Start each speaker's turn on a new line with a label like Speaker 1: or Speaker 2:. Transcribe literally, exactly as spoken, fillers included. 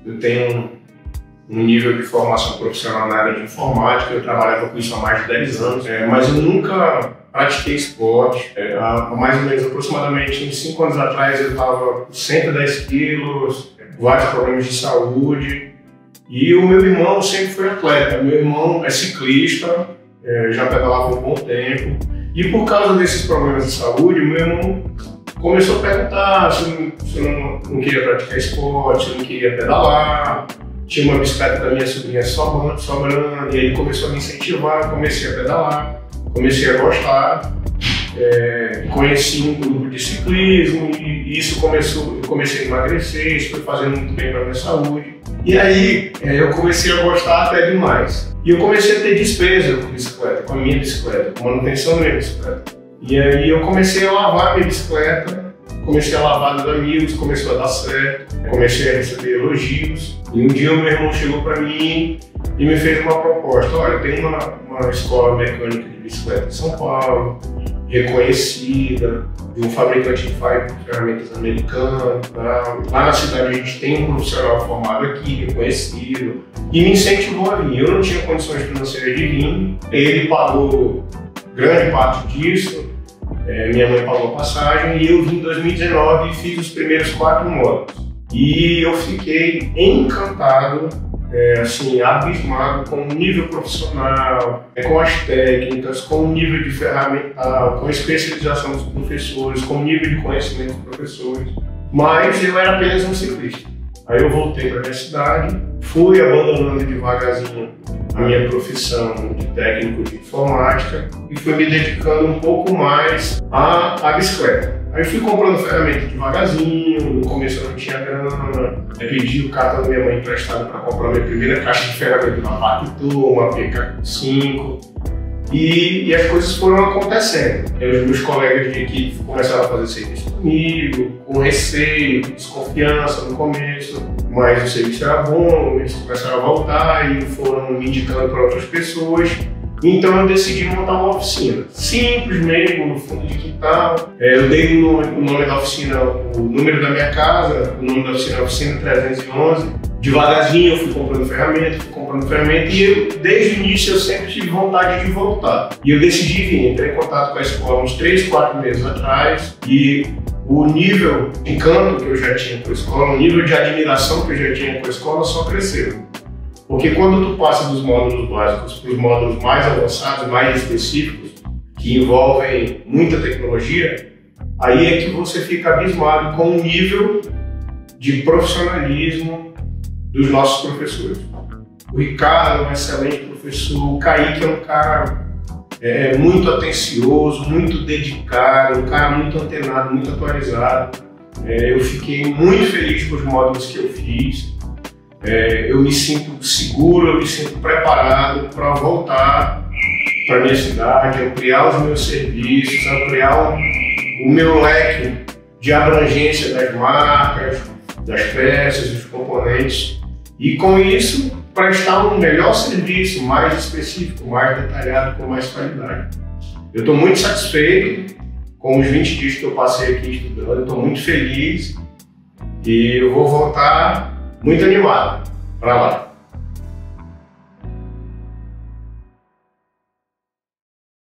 Speaker 1: eu tenho um nível de formação profissional na área de informática, eu trabalhava com isso há mais de dez anos, é, mas eu nunca pratiquei esporte. É, há mais ou menos aproximadamente uns cinco anos atrás eu estava com cento e dez quilos, vários problemas de saúde, e o meu irmão sempre foi atleta. Meu irmão é ciclista, é, já pedalava há um bom tempo, e por causa desses problemas de saúde, meu irmão começou a perguntar se eu, se eu não, não queria praticar esporte, se eu não queria pedalar. Tinha uma bicicleta da minha sobrinha sobrando, sobrando, e ele começou a me incentivar, eu comecei a pedalar, comecei a gostar, é, conheci um grupo de ciclismo e isso começou, eu comecei a emagrecer, isso foi fazendo muito bem para a minha saúde. E aí é, eu comecei a gostar até demais. E eu comecei a ter despesa com bicicleta, com a minha bicicleta, com manutenção da minha bicicleta. E aí eu comecei a lavar a minha bicicleta, comecei a lavar dos amigos, começou a dar certo, comecei a receber elogios. E um dia o meu irmão chegou para mim e me fez uma proposta: olha, tem uma, uma escola mecânica de bicicleta em São Paulo, reconhecida, de um fabricante de ferramentas americano. Tá? Lá na cidade a gente tem um profissional formado aqui, reconhecido, e me incentivou a vir. Eu não tinha condições financeiras de vir, ele pagou grande parte disso, é, minha mãe pagou a passagem, e eu vim em dois mil e dezenove e fiz os primeiros quatro módulos. E eu fiquei encantado, é, assim, abismado com o nível profissional, com as técnicas, com o nível de ferramental, com a especialização dos professores, com o nível de conhecimento dos professores. Mas eu era apenas um ciclista. Aí eu voltei para minha cidade, fui abandonando devagarzinho a minha profissão de técnico de informática e fui me dedicando um pouco mais à, à bicicleta. Aí fui comprando ferramentas devagarzinho, no começo eu não tinha grana, eu pedi o cartão da minha mãe emprestado para comprar a minha primeira caixa de ferramentas, uma Pacto, uma P K cinco, e, e as coisas foram acontecendo. E os meus colegas de equipe começaram a fazer serviço comigo, com receio, desconfiança no começo, mas o serviço era bom, eles começaram a voltar e foram me indicando para outras pessoas. Então eu decidi montar uma oficina, simples mesmo, no fundo de quintal. É, eu dei o nome, o nome da oficina, o número da minha casa, o nome da oficina é Oficina trezentos e onze. Devagarzinho eu fui comprando ferramenta, fui comprando ferramenta, e eu, desde o início eu sempre tive vontade de voltar. E eu decidi vir, entrei em contato com a escola uns três, quatro meses atrás, e o nível de encanto que eu já tinha com a escola, o nível de admiração que eu já tinha com a escola só cresceu. Porque quando tu passa dos módulos básicos para os módulos mais avançados, mais específicos, que envolvem muita tecnologia, aí é que você fica abismado com o nível de profissionalismo dos nossos professores. O Ricardo é um excelente professor, o Kaique é um cara é, muito atencioso, muito dedicado, um cara muito antenado, muito atualizado. É, eu fiquei muito feliz com os módulos que eu fiz. É, eu me sinto seguro, eu me sinto preparado para voltar para minha cidade, ampliar os meus serviços, ampliar o, o meu leque de abrangência das marcas, das peças, dos componentes, e com isso prestar um melhor serviço, mais específico, mais detalhado, com mais qualidade. Eu estou muito satisfeito com os vinte dias que eu passei aqui estudando, estou muito feliz e eu vou voltar muito animado para lá.